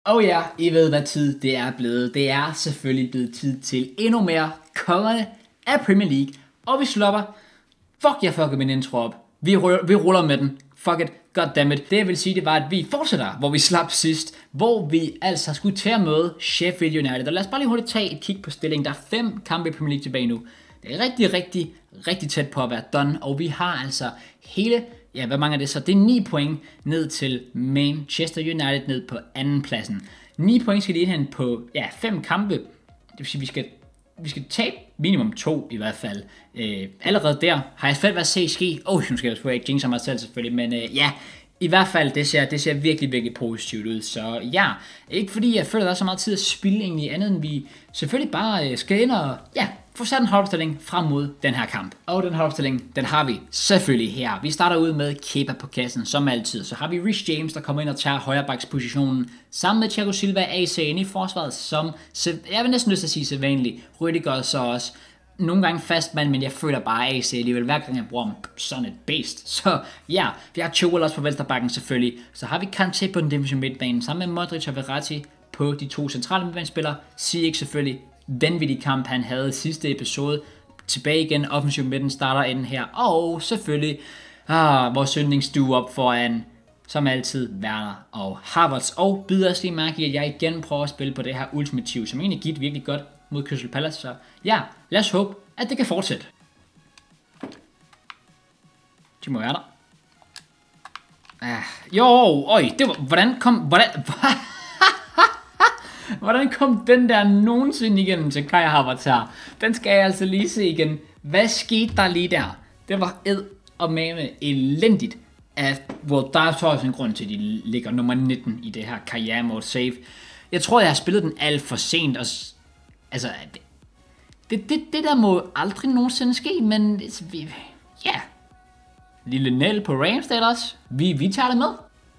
Og ja, I ved hvad tid det er blevet. Det er selvfølgelig blevet tid til endnu mere kongerne af Premier League. Og vi slupper. Fuck, jeg fucker min intro op. Vi ruller med den. Fuck it, goddammit. Det jeg vil sige, det var, at vi fortsætter, hvor vi slap sidst. Hvor vi altså skulle til at møde Sheffield United. Og lad os bare lige hurtigt tage et kig på stillingen. Der er 5 kampe i Premier League tilbage nu. Det er rigtig tæt på at være done. Og vi har altså hele, ja, hvad mange er det så? Det er 9 point ned til Manchester United ned på anden pladsen. 9 point skal de ind på, ja, 5 kampe. Det vil sige, vi skal tabe minimum 2 i hvert fald. Allerede der har jeg svært ved at se ske. Nu skal jeg ikke jinxe mig selv selvfølgelig, men ja, i hvert fald, det ser virkelig positivt ud. Så ja, ikke fordi jeg føler, der er så meget tid at spille egentlig andet, end vi selvfølgelig bare skal ind og, ja, få sat en holdopstilling frem mod den her kamp. Og den holdopstilling, den har vi selvfølgelig her. Vi starter ud med Kepa på kassen, som altid. Så har vi Reece James, der kommer ind og tager højrebackspositionen, sammen med Thiago Silva AC ind i forsvaret, som, jeg vil næsten lyst til at sige sædvanligt. Rüdiger så også nogle gange fast mand, men jeg føler bare AC alligevel, hver gang jeg bruger ham, sådan et beast. Så ja, vi har Chilwell også på venstrebakken selvfølgelig. Så har vi Kanté på den defensive midtbane, sammen med Modric og Verratti på de 2 centrale midtbanespillere. Ziyech selvfølgelig, vanvittig kamp han havde i sidste episode. Tilbage igen, offensiv midten starter ind her. Og selvfølgelig vores yndlingsstue op foran, som altid, Werner og Havertz. Og bider os lige mærke i, at jeg igen prøver at spille på det her ultimativ, som egentlig givet virkelig godt mod Crystal Palace. Så ja, lad os håbe, at det kan fortsætte. De må være der. Det var, hvordan kom den der nogensinde igennem til Kai Havertz her? Den skal jeg altså lige se igen. Hvad skete der lige der? Det var og mame elendigt. Hvor der er så også en grund til, at de ligger nummer 19 i det her karriere mode save. Jeg tror, jeg har spillet den alt for sent. Og, altså, det der må aldrig nogensinde ske, men ja. Lille Nell på Ramsdale også. Vi tager det med.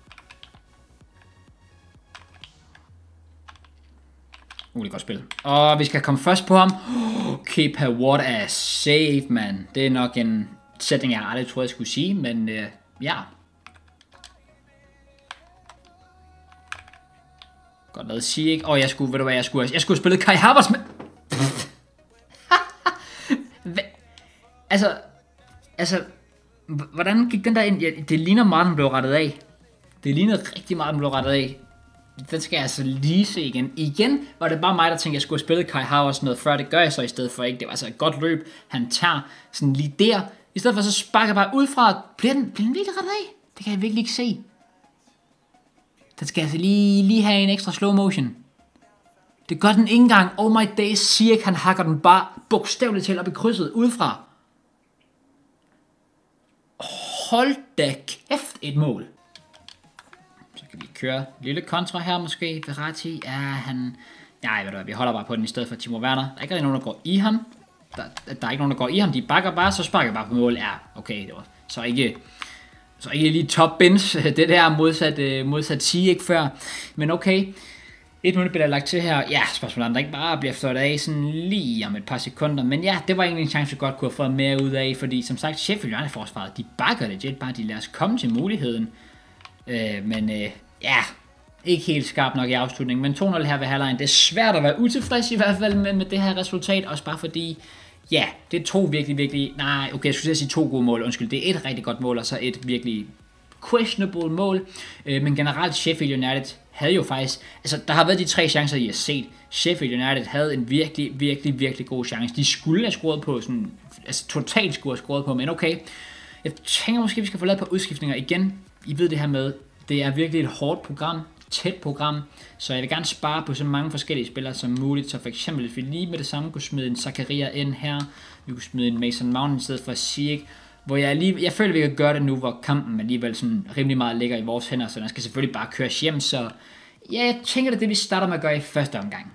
Det er godt spil. Og vi skal komme først på ham. Kepa, what a save, man. Det er nok en sætning, jeg aldrig troede, jeg skulle sige, men ja. Godt lavet Ziyech. Jeg skulle have spillet Kai Havertz med. altså, hvordan gik den der ind? Ja, det ligner meget, den blev rettet af. Det ligner rigtig meget, den blev rettet af. Den skal jeg altså lige se igen. Igen var det bare mig, der tænkte, at jeg skulle have spillet Kai Havertz noget før. Det gør jeg så i stedet for ikke. Det var altså et godt løb. Han tager sådan lige der. I stedet for så sparker jeg bare ud fra. Bliver den virkelig rettet af? Det kan jeg virkelig ikke se. Den skal altså lige have en ekstra slow motion. Det gør den ikke engang. Oh my days, Ziyech, han hakker den bare bogstaveligt til op i krydset udefra. Hold da kæft et mål. Så kan vi køre lille kontra her måske. Verratti, nej, ved du hvad, vi holder bare på den i stedet for Timo Werner. Der er ikke rigtig nogen, der går i ham. Der er ikke nogen, der går i ham. De bakker bare, så sparker bare på mål. Ja, okay, det var så ikke lige top bench, det der modsat Ziyech før. Men okay, 1 minut bliver der lagt til her. Ja, spørgsmålet om der ikke bare bliver flot af sådan lige om et par sekunder. Men ja, det var egentlig en chance, vi godt kunne have fået mere ud af. Fordi som sagt, Sheffield United forsvaret, de bakker legit bare, de lader os komme til muligheden. Men ikke helt skarp nok i afslutningen. Men 2-0 her ved halvlejen. Det er svært at være utilfreds i hvert fald med det her resultat. Også bare fordi, ja, det er 2 virkelig, nej, okay, jeg skulle sige 2 gode mål. Undskyld, det er et rigtig godt mål, og så et virkelig questionable mål. Men generelt Sheffield United havde jo faktisk, altså der har været de 3 chancer, I har set. Sheffield United havde en virkelig god chance. De skulle have scoret på sådan, altså totalt skulle have scoret på, men okay. Jeg tænker måske, vi skal få lavet et par udskiftninger igen. I ved det her med, det er virkelig et hårdt program, tæt program, så jeg vil gerne spare på så mange forskellige spillere som muligt. Så for eksempel, hvis vi lige med det samme kunne smide en Zakaria ind her, vi kunne smide en Mason Mount i stedet for Ziyech, hvor jeg føler, vi kan gøre det nu, hvor kampen alligevel sådan rimelig meget ligger i vores hænder, så den skal selvfølgelig bare køres hjem, så ja, jeg tænker, det er det, vi starter med at gøre i første omgang.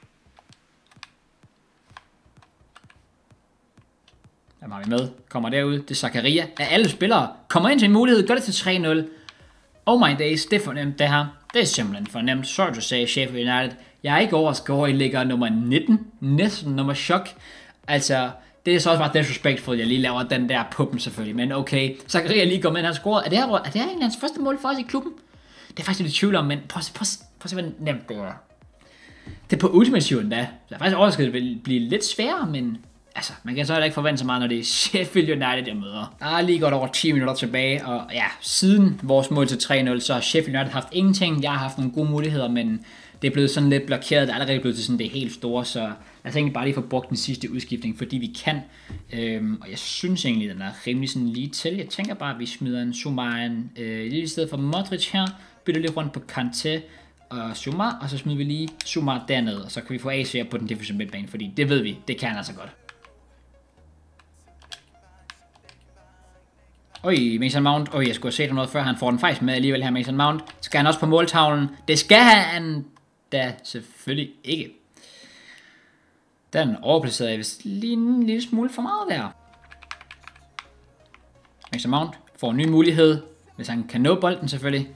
Hvem har vi med? Kommer derud, det er Zakaria. Af alle spillere kommer ind til en mulighed, gør det til 3-0. Oh my days, det er fornemt det her. Det er simpelthen fornemt. Sorry to say, Sheffield United. Jeg er ikke overrasket over, at I ligger nummer 19. Næsten nummer chok. Altså, det er så også bare disrespectful, jeg lige laver den der på dem selvfølgelig. Men okay, Zakaria lige går med, han har scoret. Er det her egentlig hans første mål for os i klubben? Det er faktisk lidt tvivl om, men prøv at se, hvor nemt det er. Det er på Ultimate endda. Så jeg faktisk overrasket, at det vil blive lidt sværere, men altså, man kan så heller ikke forvente så meget, når det er Sheffield United, jeg møder. Der er lige godt over 10 minutter tilbage, og ja, siden vores mål til 3-0, så har Sheffield United haft ingenting. Jeg har haft nogle gode muligheder, men det er blevet sådan lidt blokeret. Det er allerede blevet til sådan det helt store, så lad os egentlig bare lige få brugt den sidste udskiftning, fordi vi kan. Og jeg synes egentlig, den er rimelig sådan lige til. Jeg tænker bare, at vi smider en Zouma lige i stedet for Modric her. Bytter lidt rundt på Kanté og Zouma, og så smider vi lige Zouma dernede, og så kan vi få AC på den defensive midtbane, fordi det ved vi, det kan han altså godt. Mason Mount. Jeg skulle have set ham noget før. Han får den faktisk med alligevel her, Mason Mount. Skal han også på måltavlen? Det skal han da selvfølgelig ikke. Den overplacerede jeg vist lige en lille smule for meget der. Mason Mount får en ny mulighed, hvis han kan nå bolden selvfølgelig.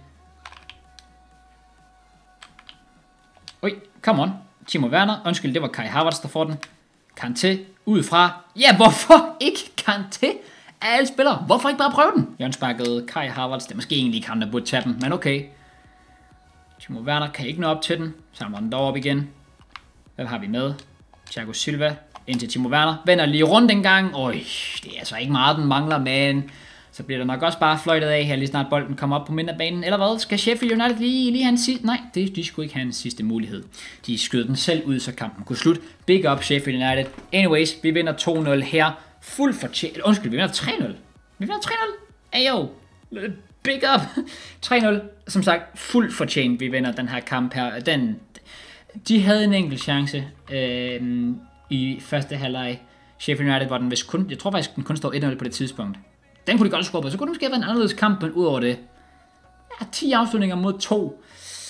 Come on. Timo Werner. Undskyld, det var Kai Havertz, der får den. Kanté udefra. Ja, hvorfor ikke Kanté? Alle spillere. Hvorfor ikke bare prøve den? Jørgen sparkede Kai Havertz. Det er måske egentlig ikke ham, der burde tage den, men okay. Timo Werner kan ikke nå op til den. Samler den deroppe igen. Hvad har vi med? Thiago Silva ind til Timo Werner. Vender lige rundt en gang. Det er altså ikke meget, den mangler, men så bliver der nok også bare fløjtet af her, lige snart bolden kommer op på midterbanen. Eller hvad? Skal Sheffield United lige have en sidste? Nej, de skulle ikke have en sidste mulighed. De skød den selv ud, så kampen kunne slutte. Big up Sheffield United. Anyways, vi vinder 2-0 her. Fuld fortjent. Undskyld, vi vinder 3-0. Vi vinder 3-0. Ayo. Big up. 3-0. Som sagt, fuld fortjent, vi vinder den her kamp her. De havde en enkelt chance i første halvleg. Sheffield United var den vist kun, jeg tror faktisk, den kun står 1-0 på det tidspunkt. Den kunne de godt score på, så kunne det måske have været en anderledes kamp, men ud over det. Ja, 10 afslutninger mod 2.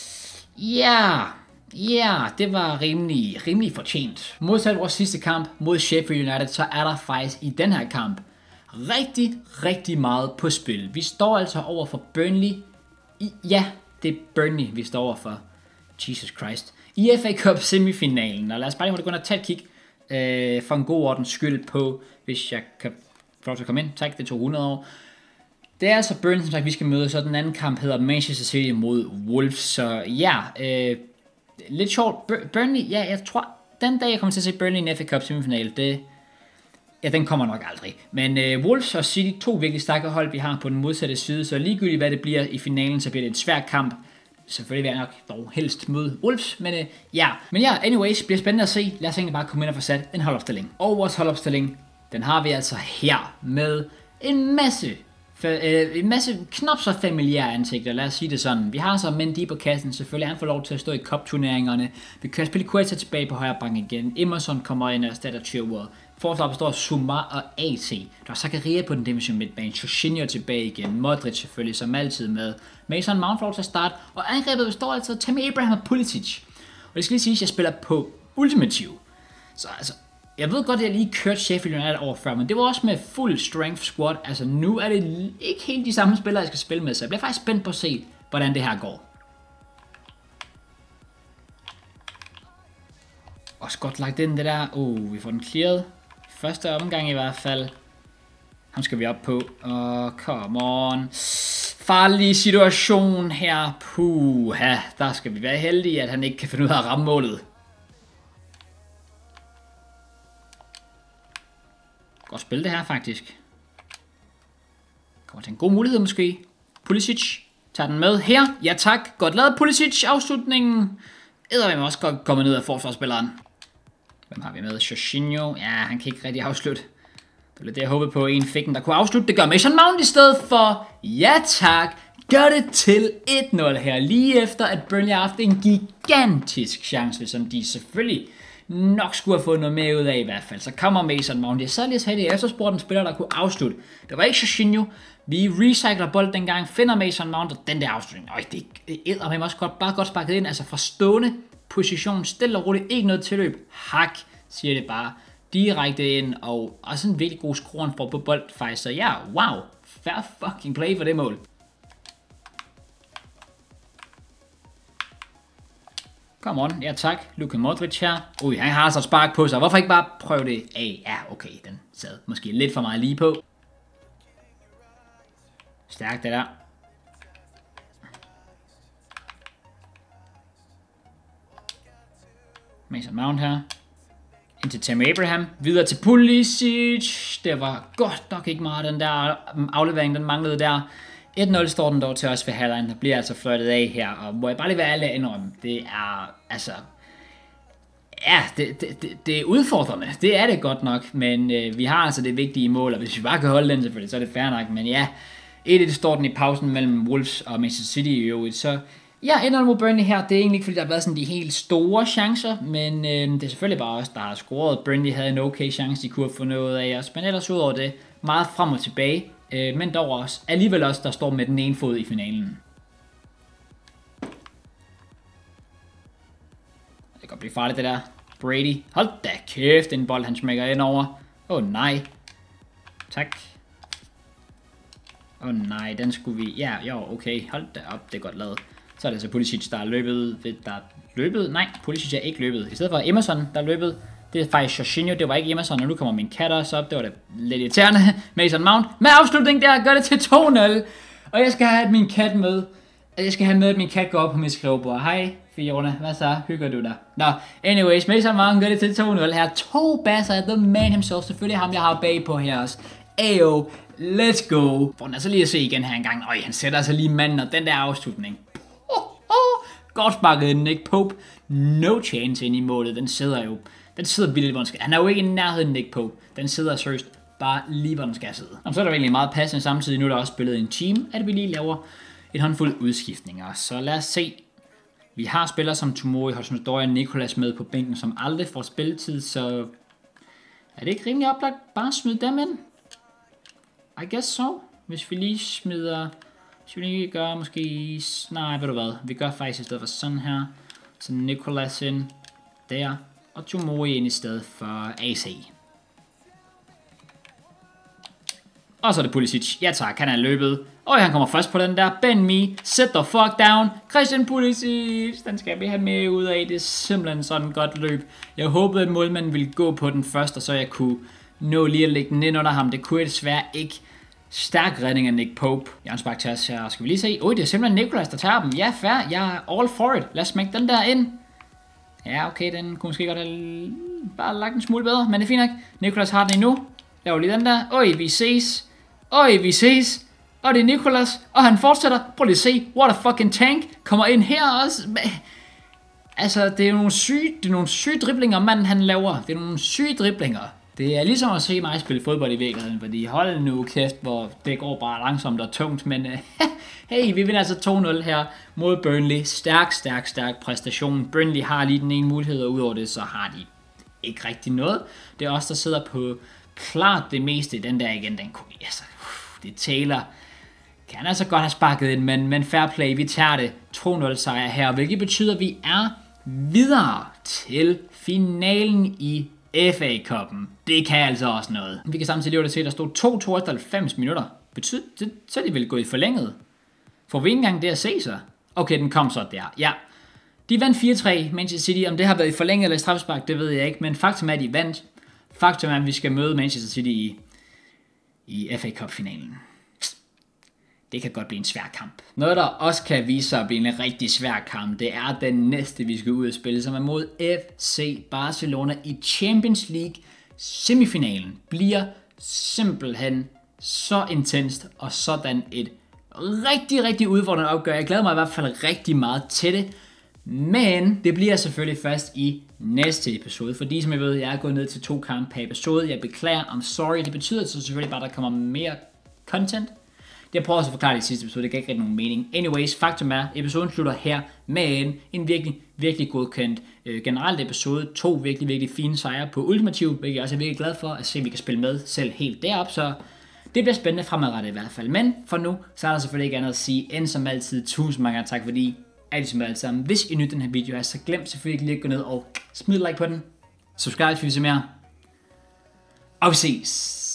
Ja, det var rimelig fortjent. Modsat vores sidste kamp mod Sheffield United, så er der faktisk i den her kamp rigtig meget på spil. Vi står altså over for Burnley. Ja, det er Burnley, vi står over for. Jesus Christ. I FA Cup semifinalen. Og lad os bare lige gå ind og tage et kig for en god ordens skyld på, hvis jeg kan få lov til at komme ind. Tak, det tog 100 år. Det er altså Burnley, som sagt, vi skal møde. Så den anden kamp hedder Manchester City mod Wolves. Så ja, lidt sjovt. Burnley, ja, jeg tror, den dag jeg kommer til at se Burnley i en FA Cup semifinale, den kommer nok aldrig. Men Wolves og City, to virkelig stærke hold, vi har på den modsatte side. Så ligegyldigt hvad det bliver i finalen, så bliver det en svær kamp. Selvfølgelig vil jeg nok dog helst møde Wolves, men anyways, bliver spændende at se. Lad os egentlig bare komme ind og få sat en holdopstilling. Og vores holdopstilling, den har vi altså her med en masse knap så familiære ansigter, lad os sige det sådan. Vi har så Mendy på kassen, selvfølgelig han får lov til at stå i cup-turneringerne. Vi kan spille Quetta tilbage på højre bank igen. Emerson kommer ind og erstatter Chilwell. Forsvaret består af Zouma og AC. Der er Zakaria på den defensive midtbane. Jorginho tilbage igen. Modric selvfølgelig som altid med. Mason Mount får lov til at starte. Og angrebet består altså af Tammy Abraham og Pulisic. Og det skal lige sige, at jeg spiller på Ultimative. Så altså, jeg ved godt, at jeg lige kørte Sheffield United over før, men det var også med full strength squad. Altså nu er det ikke helt de samme spillere, jeg skal spille med, så jeg bliver faktisk spændt på at se, hvordan det her går. Også godt lagt ind det der. Vi får den clearet. Første omgang i hvert fald. Ham skal vi op på. Come on. Farlig situation her. Puha. Der skal vi være heldige, at han ikke kan finde ud af at ramme målet. Godt spil det her faktisk. Kommer til en god mulighed måske. Pulisic tager den med her. Ja tak. Godt lavet Pulisic. Afslutningen. Eddermame også godt kommet ned af forsvarsspilleren. Hvem har vi med? Jorginho. Ja, han kan ikke rigtig afslutte. Det var det, jeg håbede på. En fik den, der kunne afslutte. Det gør Mason Mount i stedet for. Ja tak. Gør det til 1-0 her. Lige efter, at Burnley har haft en gigantisk chance, som de selvfølgelig nok skulle have fået noget mere ud af i hvert fald. Så kommer Mason Mount. Jeg sad lige og sagde det. Efterspurgte en spiller, der kunne afslutte. Det var ikke Jorginho. Vi recycler bolden dengang. Finder Mason Mount. Og den der afslutning. Det er også bare godt sparket ind. Altså fra stående position. Stille og roligt. Ikke noget tilløb. Hak, siger det bare. Direkte ind. Og også en virkelig god skrueren for på bold faktisk. Så ja, wow. Fair fucking play for det mål. Come on, ja tak. Luka Modric her. Han har så spark på sig. Hvorfor ikke bare prøve det af? Ja, okay, den sad måske lidt for meget lige på. Stærkt det der. Mason Mount her. Ind til Tammy Abraham. Videre til Pulisic. Det var godt nok ikke meget, den der aflevering, den manglede der. 1-0 står den dog til os ved halvlejen. Der bliver altså flirtet af her. Og må jeg bare lige være ærlig at indrømme, det er altså... Ja, det er udfordrende. Det er det godt nok. Men vi har altså det vigtige mål. Og hvis vi bare kan holde den selvfølgelig, så er det fair nok. Men ja, 1-1 står den i pausen mellem Wolves og Manchester City i øvrigt. Så ja, 1-0 mod Burnley her. Det er egentlig ikke, fordi der har været sådan de helt store chancer. Men det er selvfølgelig bare os, der har scoret. Burnley havde en okay chance, de kunne have fundet noget af os. Men ellers udover det, meget frem og tilbage. Men dog også alligevel også, der står med den ene fod i finalen. Det kan godt blive farligt det der. Brady. Hold da kæft, en bold han smækker ind over. Nej. Tak. Nej, den skulle vi... Ja, jo, okay. Hold da op, det er godt lavet. Så er det så Pulisic, der er løbet. Nej, Pulisic er ikke løbet. I stedet for Emerson, der er løbet. Det er faktisk Jorginho, det var ikke Emerson, og nu kommer min kat også op. Det var da lidt irriterende. Mason Mount med afslutning der, gør det til 2-0. Og jeg skal have min kat med. Jeg skal have med, at min kat går op på mit skrivebord. Hej, Fiona. Hvad så? Hygger du dig? Nå, anyways, Mason Mount gør det til 2-0 her. 2 basser, the man himself. Selvfølgelig ham, jeg har bag på her også. Ayo, let's go. For den er så lige at se igen her engang. Han sætter sig lige manden, og den der afslutning. Godt sparket Nick Pope. No chance ind i målet. Den sidder vildt, hvor den skal. Han er jo ikke i nærheden Nick Pope. Den sidder seriøst bare lige, hvor den skal sidde. Og så er der egentlig meget passende samtidig. Nu er der også spillet en team, at vi lige laver et håndfuld udskiftninger. Så lad os se. Vi har spillere som Tomori, Hudson-Odoi og Nicolas med på bænken, som aldrig får spilletid, så er det ikke rimelig oplagt bare at smide dem ind? I guess so. Hvis vi lige smider... Hvis vi lige gør måske... Nej, ved du hvad? Vi gør faktisk i stedet for sådan her. Så Nicolas ind der. Og Tomori ind i stedet for AC. Og så er det Pulisic. Ja tak, han er løbet. Han kommer først på den der. Ben Mee, sit the fuck down. Christian Pulisic, den skal vi have med ud af. Det er simpelthen sådan et godt løb. Jeg håbede, at målmanden ville gå på den først, og så jeg kunne nå lige at lægge den ind under ham. Det kunne jeg desværre ikke. Stærk redning af Nick Pope. Jørgens bak til os her. Skal vi lige se? Det er simpelthen Nicolas, der tager dem. Ja, fair. Jeg er all for it. Lad os smække den der ind. Ja, okay, den kunne måske godt have bare lagt en smule bedre, men det er fint nok. Nicolas har den endnu. Laver lige den der. Vi ses. Vi ses. Og det er Nicolas, og han fortsætter. Prøv lige at se. What a fucking tank. Kommer ind her også. Altså, det er nogle syge driblinger, manden han laver. Det er nogle syge driblinger. Det er ligesom at se mig spille fodbold i virkeligheden, fordi hold nu kæft, hvor det går bare langsomt og tungt, men hey, vi vinder altså 2-0 her mod Burnley. Stærk præstation. Burnley har lige den ene mulighed, og udover det, så har de ikke rigtig noget. Det er os, der sidder på klart det meste. Den der igen, den kunne altså, det Taylor kan altså godt have sparket ind, men fair play, vi tager det 2-0 sejr her, hvilket betyder, at vi er videre til finalen i FA Cup'en. Det kan altså også noget. Vi kan samtidig lige se, at der stod 2-2 efter 90 minutter. Betyder det, så er de vel gået i forlænget. Får vi ikke engang det at se så? Okay, den kom så der. Ja. De vandt 4-3, Manchester City. Om det har været i forlænget eller i straffespark, det ved jeg ikke. Men faktum er, at de vandt. Faktum er, at vi skal møde Manchester City i FA Cup-finalen. Det kan godt blive en svær kamp. Noget, der også kan vise sig at blive en rigtig svær kamp, det er den næste, vi skal ud og spille, som er mod FC Barcelona i Champions League. Semifinalen bliver simpelthen så intenst og sådan et rigtig udfordrende opgør. Jeg glæder mig i hvert fald rigtig meget til det. Men det bliver selvfølgelig først i næste episode, fordi som jeg ved, jeg er gået ned til 2 kampe per episode. Jeg beklager, I'm sorry. Det betyder så selvfølgelig bare, at der kommer mere content. Det jeg prøver også at forklare det i sidste episode, det gav ikke rigtig nogen mening. Anyways, faktum er, episoden slutter her med en virkelig godkendt generelt episode. 2 virkelig fine sejre på Ultimative, hvilket jeg også er virkelig glad for at se, at vi kan spille med selv helt derop. Så det bliver spændende fremadrettet i hvert fald. Men for nu, så er der selvfølgelig ikke andet at sige, end som altid, tusind mange tak fordi alt sammen. Hvis I nyder den her video, så glem selvfølgelig lige at gå ned og smid like på den. Subscribe, hvis I vil se mere. Og vi ses.